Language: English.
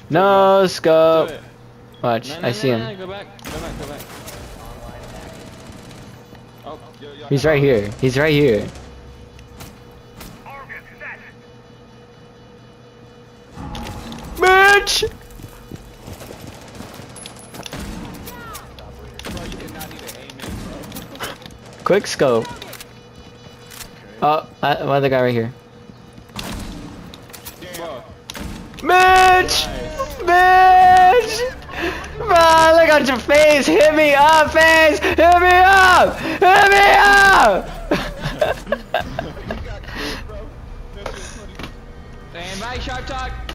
No scope. Do it. Watch, No, I see him. Go back. Oh, He's right here. He's right here. Bitch! Bro, you did not need to aim in, bro. Quick scope. Oh, other guy right here. Bro. Bitch! Nice. Bitch! Bro, look at your face! Hit me up, face! Hit me up! Hit me up! Stand by, Sharp Talk.